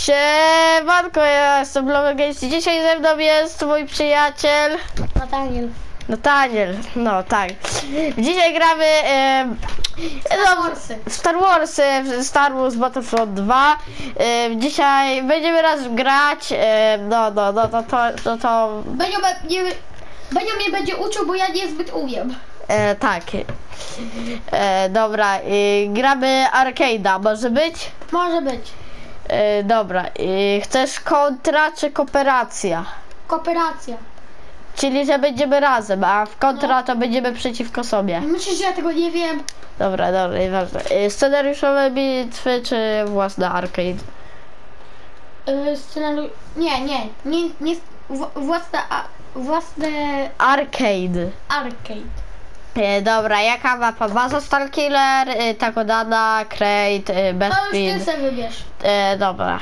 Siemanko, ja jestem Blowgames i dzisiaj ze mną jest mój przyjaciel Nataniel, no tak. Dzisiaj gramy Star Wars Battlefront 2. Dzisiaj będziemy raz grać, to Benio mnie będzie uczył, bo ja niezbyt umiem. tak. Dobra, gramy arcade'a, może być? Może być. Dobra, chcesz kontra czy kooperacja? Kooperacja. Czyli, że będziemy razem, a w kontra to będziemy przeciwko sobie. Myślisz, że ja tego nie wiem? Dobra, nieważne. Scenariuszowe bitwy czy własne arcade? Scenariusz... Nie. Własne... Arcade. Dobra, jaka mapa? Baza Starkiller, Takodana, Crate, To już Bespin. ty sobie wybierz. Dobra.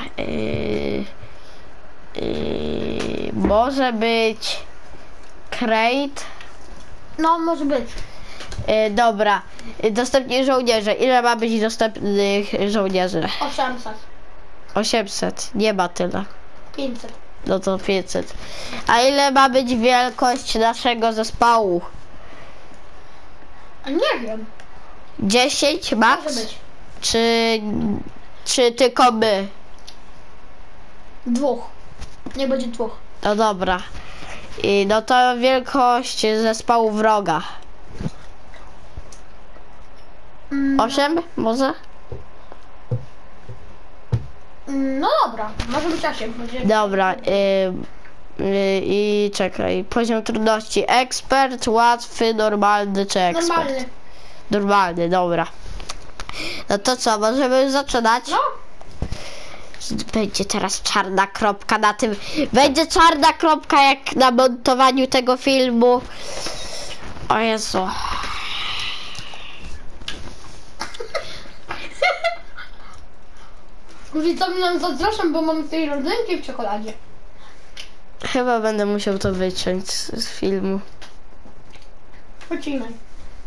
Może być Crate. No, może być. Dobra. Dostępni żołnierze. Ile ma być dostępnych żołnierzy? 800. 800. Nie ma tyle. 500. No to 500. A ile ma być wielkość naszego zespołu? Nie wiem. 10 max? Może być. Czy tylko my? 2. Nie będzie 2. No dobra. No to wielkość zespołu wroga. 8 może? No dobra, może być 8. Dobra. I czekaj. Poziom trudności. Ekspert, łatwy, normalny czy ekspert? Normalny. Normalny, dobra. No to co, możemy zaczynać? No. Będzie teraz czarna kropka na tym. Będzie czarna kropka jak na montowaniu tego filmu. O Jezu. Widzowie nam zazdroszczą, bo mam tej rodzynki w czekoladzie. Chyba będę musiał to wyciąć z filmu. Pocinaj.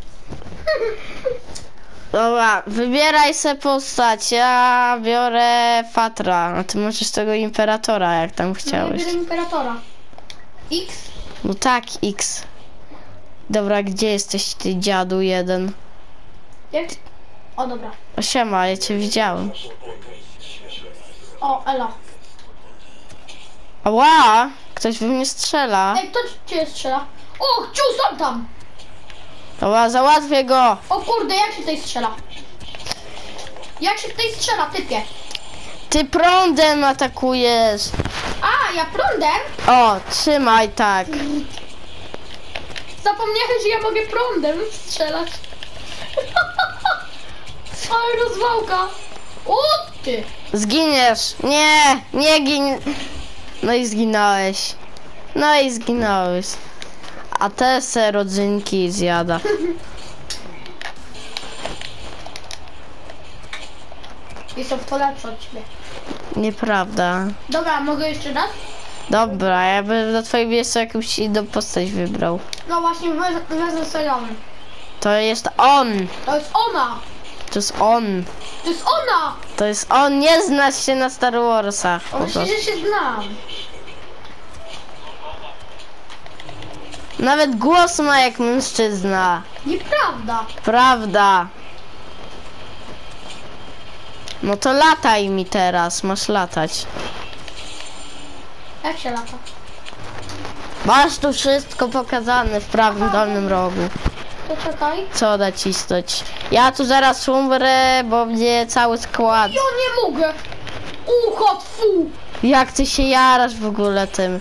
Dobra, wybieraj se postać. Ja biorę Fatra. A ty możesz tego Imperatora, jak tam No, chciałeś. ja biorę Imperatora. X. No tak, X. Dobra, gdzie jesteś ty, dziadu jeden? Jak? O, dobra. O siema, ja cię widziałem. O, elo. Ała! Ktoś we mnie strzela. Ej, kto cię strzela? O, ciu, są tam! Dobra, załatwię go. O kurde, jak się tutaj strzela? Jak się tutaj strzela, typie? Ty prądem atakujesz. A, ja prądem? O, trzymaj tak. Zapomniałem, że ja mogę prądem strzelać. Ale rozwałka. O, ty. Zginiesz. Nie gin. No i zginąłeś. A te se rodzynki zjada. Jestem w to lepszy od ciebie. Nieprawda. Dobra, mogę jeszcze raz? Dobra, ja bym na twoim miejscu jakąś inną postać wybrał. No właśnie, wezmę sobie ją. To jest on. To jest ona. To jest on. To jest ona. To jest on. Nie znasz się na Star Warsach. po Myślę, prostu. że się znam. Nawet głos ma jak mężczyzna. Nieprawda. Prawda. No to lataj mi teraz, masz latać. Jak się lata? Masz tu wszystko pokazane w prawym dolnym rogu. To czekaj. Co nacisnąć? Ja tu zaraz umrę, bo mnie cały skład. Ja nie mogę. Ucho, tfu. Jak ty się jarasz w ogóle tym?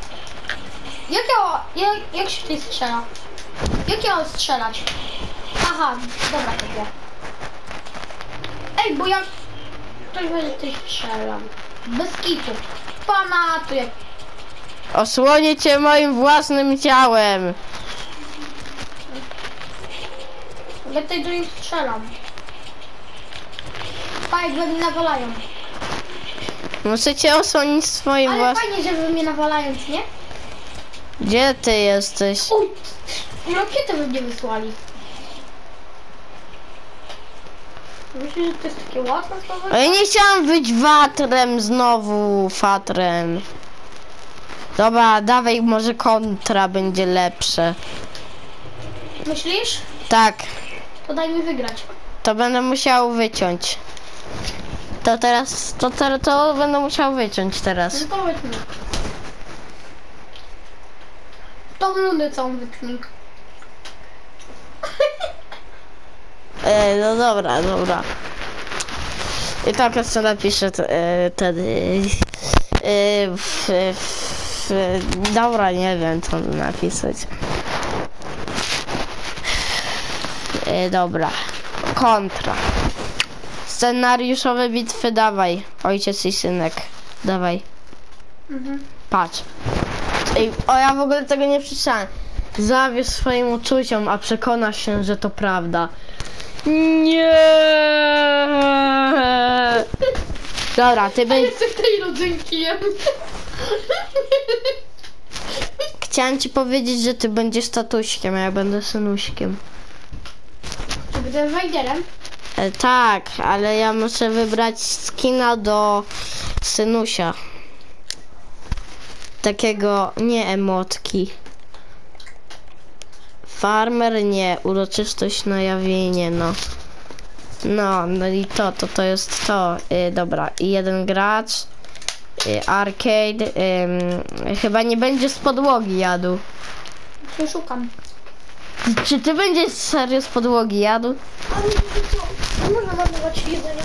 Jak się tutaj strzela? Jak ja mam strzelać? Aha, dobra, to ja. Ej, bo ja... Ktoś będzie tutaj strzelam. Bez kitu. Pamatuję. Osłonię cię moim własnym ciałem. Ja tutaj do nich strzelam. Fajnie, że mnie nawalają. Muszę cię osłonić swoim Ale własnym... fajnie, że mnie nawalają, czy nie? Gdzie ty jesteś? Uj, rakietę by mnie wysłali. Myślisz, że to jest takie łatwe słowo? Ale nie chciałam być watrem znowu, fatrem. Dobra, dawaj, może kontra będzie lepsze. Myślisz? Tak, To daj mi wygrać. to będę musiał wyciąć. To teraz, to będę musiał wyciąć teraz. No to wytnij. Tą rundę całą wytnij. No dobra, dobra. I tak jeszcze napiszę ten... dobra, nie wiem co napisać. Dobra. Kontra. Scenariuszowe bitwy dawaj. Ojciec i synek. Dawaj. Mhm. Patrz. Ej, o ja w ogóle tego nie przeczytałem. Zawierz swoim uczuciom, a przekonasz się, że to prawda. Nie. Dobra, ty będziesz... Jestem tej rodzynki jem. Chciałem ci powiedzieć, że ty będziesz tatuśkiem, a ja będę synuśkiem. Czy będę Wejderem? Tak, ale ja muszę wybrać skina do synusia. Takiego, nie emotki. Farmer nie, uroczystość na jawienie, no. No i to jest to. Dobra, i jeden gracz. Arcade. Chyba nie będzie z podłogi jadł. Się szukam. Czy ty będziesz serio z podłogi jadł? Ale co? Nie można marnować jedzenia.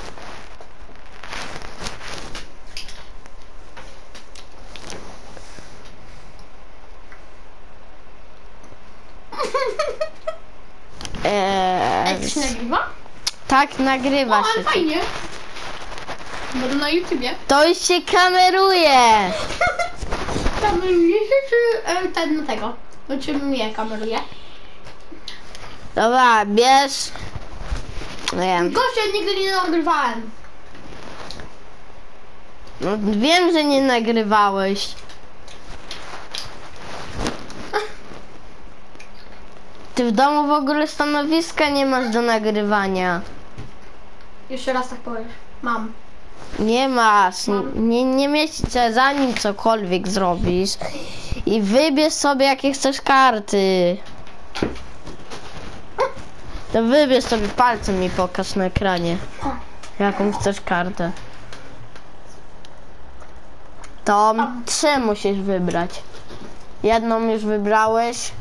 Ej, to się nagrywa? Tak, nagrywa O, się. ale fajnie. Będę na YouTubie. To już się kameruje. Kameruje się, czy ten tego? No, czy mnie kameruje? Dobra, bierz. Nie wiem. Gościa nigdy nie nagrywałem. No, wiem, że nie nagrywałeś. Ty w domu w ogóle stanowiska nie masz do nagrywania. Jeszcze raz tak powiesz. Mam. Nie masz. Nie mieścicie, zanim cokolwiek zrobisz. I wybierz sobie jakie chcesz karty. To wybierz sobie, palcem mi pokaż na ekranie. O. Jaką chcesz kartę. To 3 musisz wybrać. Jedną już wybrałeś.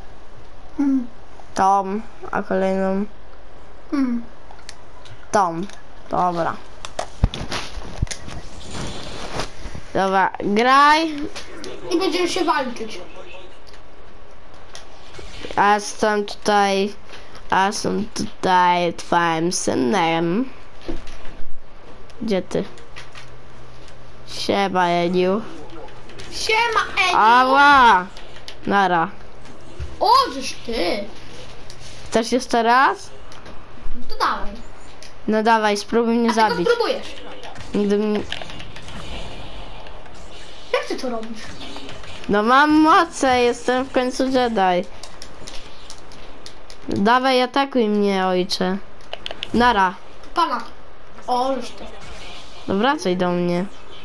Tą, a kolejną tą. Dobra. Dobra, graj. I będziemy się walczyć. A jestem tutaj twoim synem. Gdzie ty? Siema, Eniu. Siema, Eniu. Ała! Nara. O, żeż ty. Chcesz jeszcze raz? No to dawaj. No dawaj, spróbuj mnie A tego zabić. spróbujesz. Nigdy mnie... Jak ty to robisz? No mam moce, jestem w końcu Jedi. Dawaj, atakuj mnie, ojcze. Nara. Pana. O, żeż ty. No wracaj do mnie.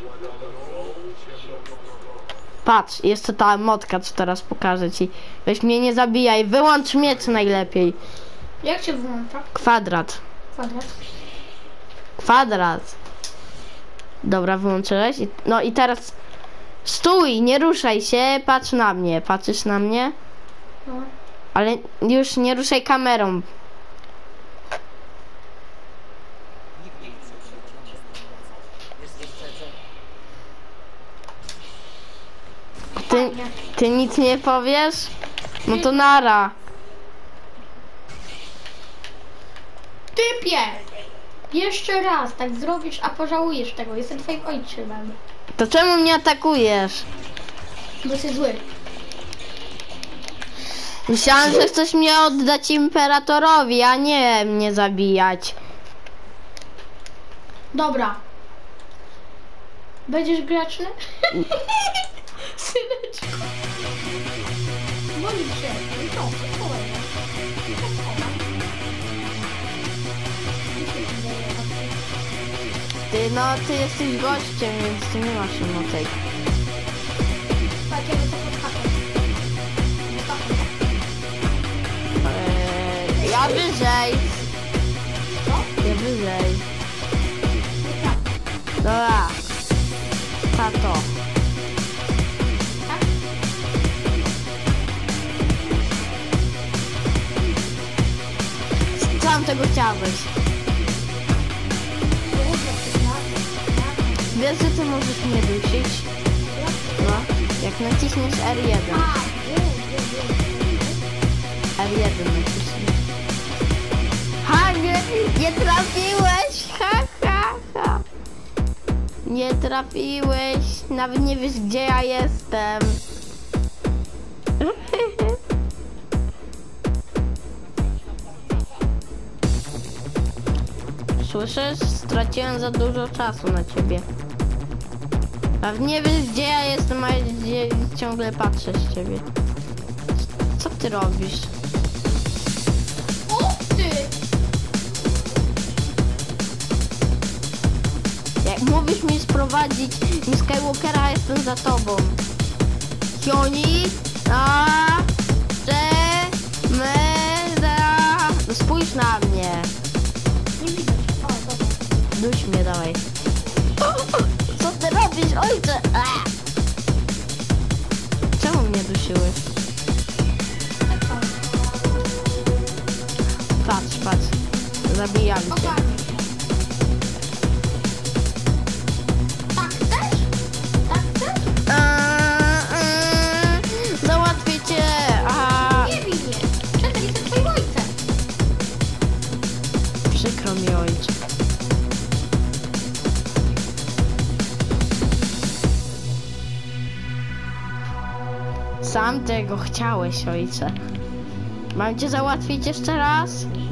Patrz, jeszcze ta motka, co teraz pokażę ci. Weź mnie nie zabijaj, wyłącz miecz najlepiej. Jak się wyłącza? Kwadrat. Kwadrat. Kwadrat. Dobra, wyłączyłeś. No i teraz stój, nie ruszaj się, patrz na mnie. Patrzysz na mnie? No. Ale już nie ruszaj kamerą. Ty nic nie powiesz? No to nara. Typie! Jeszcze raz tak zrobisz, a pożałujesz tego. Jestem twoim ojcem. To czemu mnie atakujesz? Bo jesteś zły. Myślałam, że chcesz mnie oddać imperatorowi, a nie mnie zabijać. Dobra. Będziesz grzeczny? Syneczku. Boli cię. No, No, ty jesteś gościem, więc ty nie masz emotek. Takie wysoko skaczę. Wysoko. Ja wyżej. Co? Ja wyżej. Nieprawda. Dobra. Tato. Tak? Sam tego chciałeś. Wiesz, że ty możesz mnie dusić? No. Jak naciśniesz R1. A, R1 naciśnij. Ha, nie trafiłeś! Ha, ha, ha. Nie trafiłeś. Nawet nie wiesz, gdzie ja jestem. Słyszysz? Straciłem za dużo czasu na ciebie. Nawet nie wiesz, gdzie ja jestem, a gdzie ciągle patrzę z ciebie. Co ty robisz? O ty! Jak mówisz mi sprowadzić mi Skywalkera, jestem za tobą. Hioni, a no spójrz na mnie. Nie widać. O, dobra. Duś mnie, dawaj. Co ty robisz, ojcze? Czemu mnie dusiłeś? Tak, tak. Patrz, patrz. Zabijam cię. Ogarnij się. Tak chcesz? Tak chcesz? Załatwię cię. Aha. Nie bij mnie. Czekaj, jestem twoim ojcem. Przykro mi, ojcze. Sam tego chciałeś, ojcze. Mam cię załatwić jeszcze raz?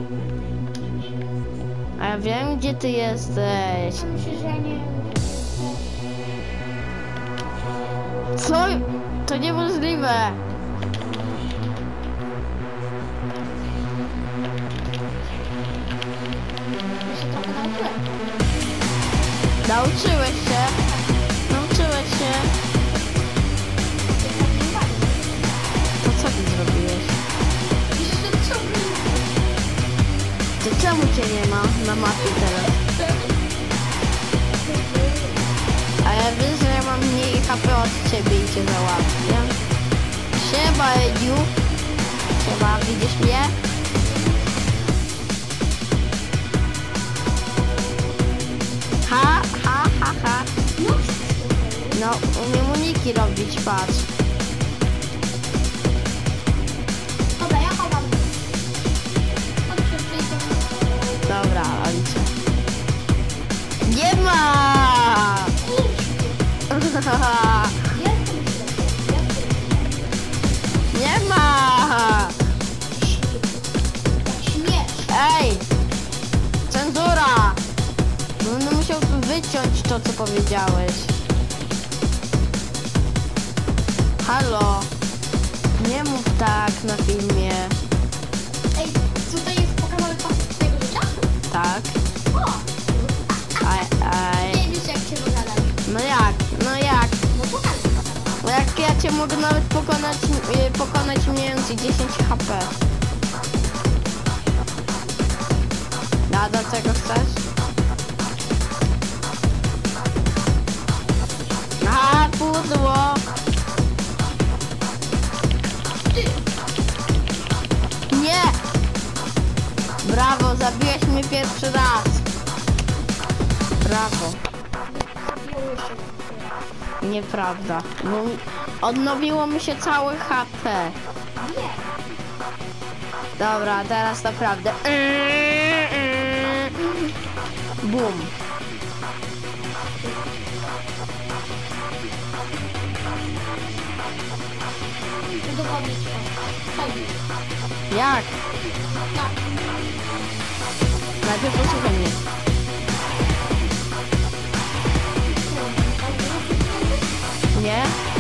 A ja wiem, gdzie ty jesteś. Myślę, że ja nie... Co? To niemożliwe. Ja się trochę nauczyłem. Nauczyłeś się? Nauczyłeś się? To co ty zrobiłeś? Jeszcze ciągle To czemu cię nie ma na mapie teraz? A ja wiem, że ja mam mniej HP od ciebie i cię załatwię. Siema, Ediu. Siema, widzisz mnie? Ha, ha, ha, ha. No, umiem uniki robić, patrz. Dobra, ja chowam. Chodź, przyjdę. Dobra, Alicja. Nie ma! Jestem Nie ma! śmiesz. Ej! Cenzura! Będę musiał tu wyciąć to, co powiedziałeś. Halo? Nie mów tak na filmie. Ej, tutaj jest pokazany pas twojego życia? Tak? O! Aj. Nie wiesz, jak cię dogadać. No jak? No jak? No pokażę. No jak ja cię mogę nawet pokonać mając 10 HP. A do czego chcesz? A, pudło! Ty! Nie! Brawo, zabiłeś mnie pierwszy raz. Brawo. Zabiło jeszcze. Nieprawda. Bo odnowiło mi się całe HP. Nie. Dobra, teraz naprawdę. Bum. Udowodnić to. Chodź. Jak? Tak. Najpierw posłuchaj mnie. Nie?